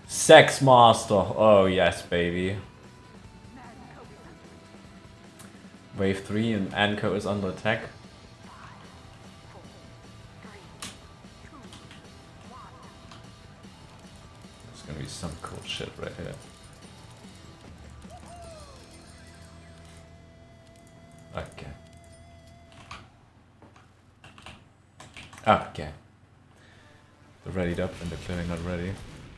Sex Master. Oh yes, baby. Wave 3 and Anko is under attack. There's gonna be some cool shit right here. Okay. Okay. They're readied up and they're clearly not ready.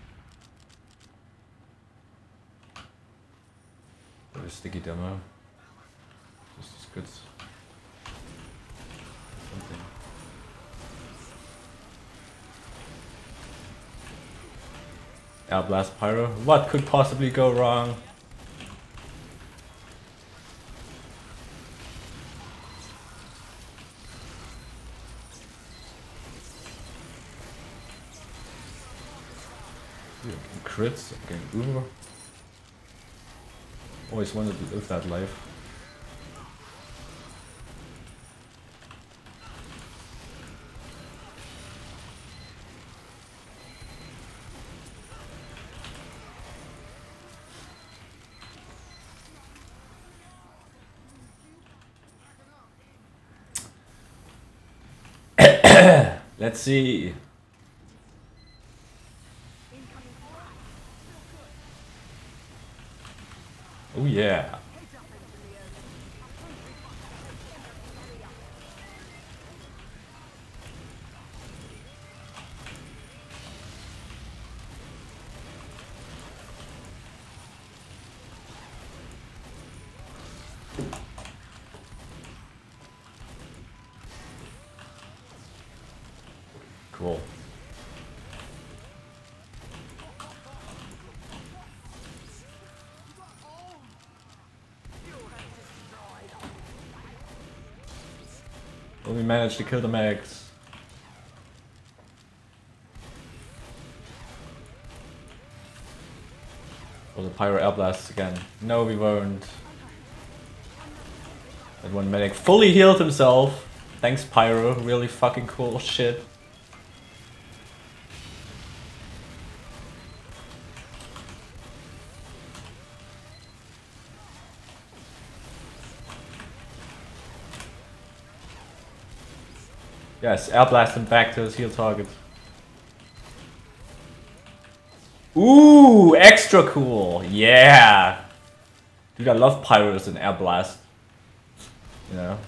What a sticky demo. Just as good. Something. Air Blast Pyro. What could possibly go wrong? Crits, getting Uber. Always wanted to live that life. Let's see. Oh yeah. Cool. Well, we managed to kill the medics. Or the Pyro Air Blasts again. No, we won't. That one medic fully healed himself. Thanks, Pyro. Really fucking cool shit. Yes, air blast him back to his heal target. Ooh, extra cool. Yeah. Dude, I love pyros and air blast. You know.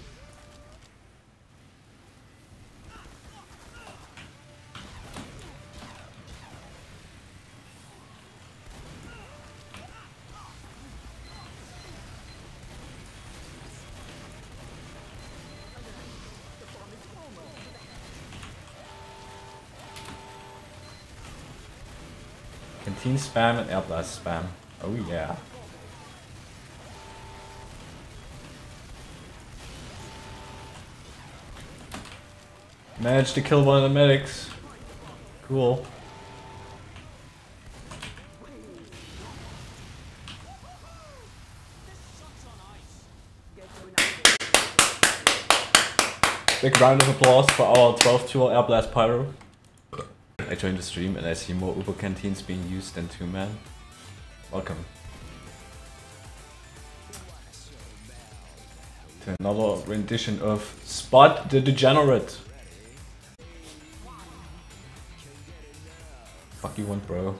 Canteen spam and air blast spam. Oh yeah. Managed to kill one of the medics. Cool. Big round of applause for our 12-tool Air Blast Pyro. I joined the stream and I see more Uber Canteens being used than 2-man. Welcome. To another rendition of Spot the Degenerate. Fuck you want, bro.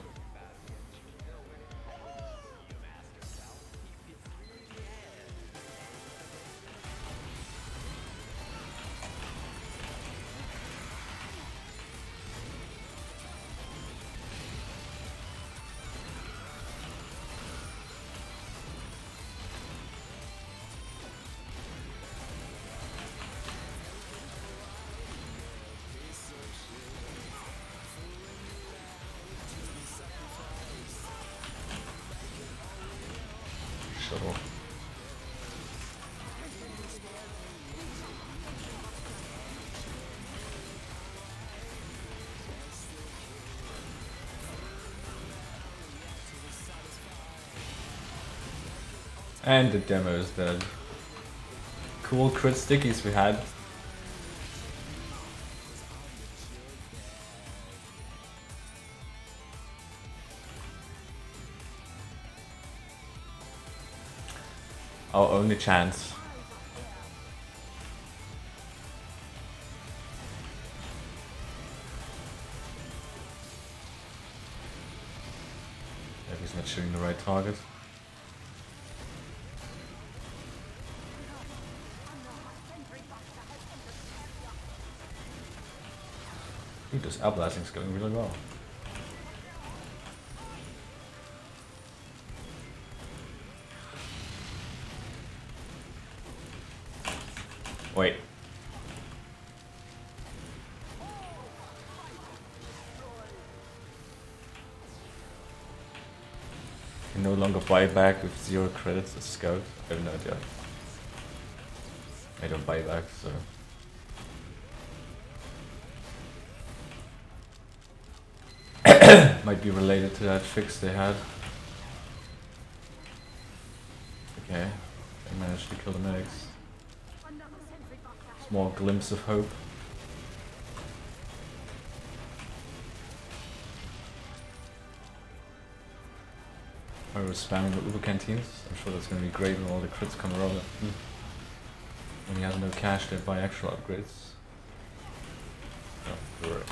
And the demo is dead. Cool crit stickies we had. Our only chance. If he's not shooting the right target. Dude, this air blasting is going really well. Wait. You no longer buy back with 0 credits as scout. I have no idea. I don't buy back, so. Might be related to that fix they had. Okay, I managed to kill the medics. Small glimpse of hope. I was spamming the Uber Canteens. I'm sure that's going to be great when all the crits come around. When you have no cash, they buy extra upgrades. No, you're right.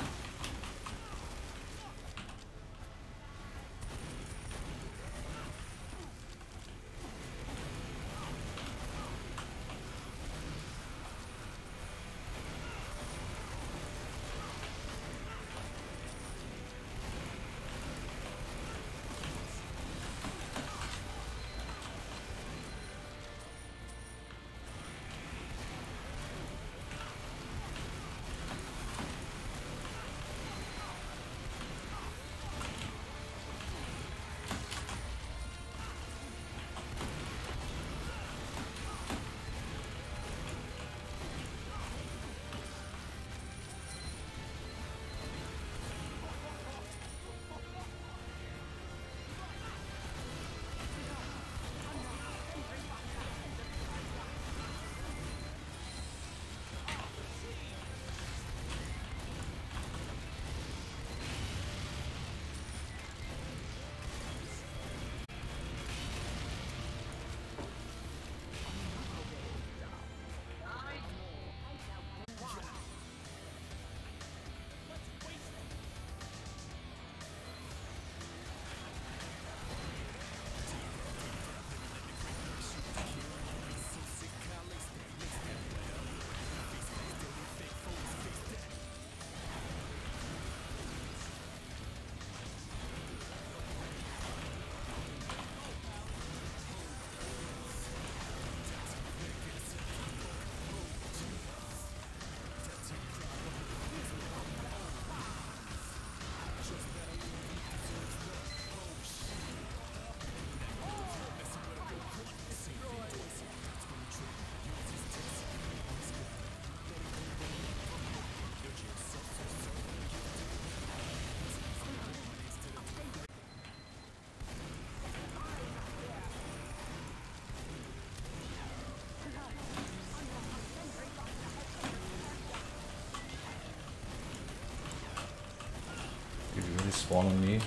Did you really spawn on me?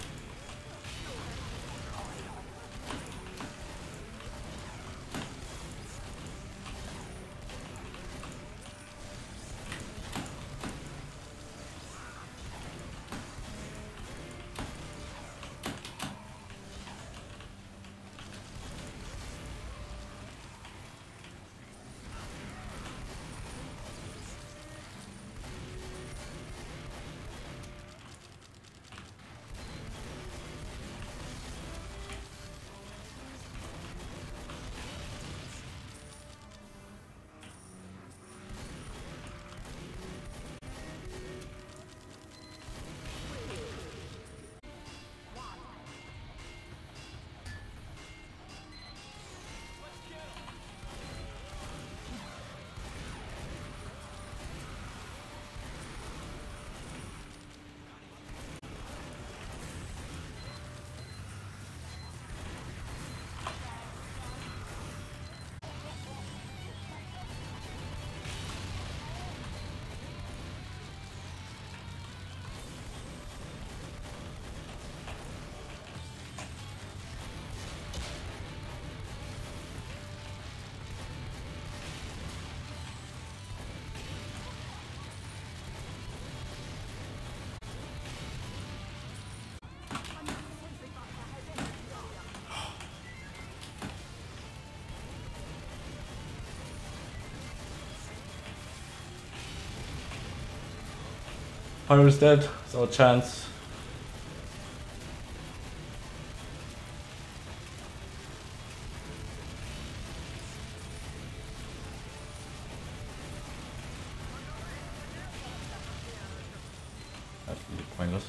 Pyro's dead, so a chance. That's really pointless.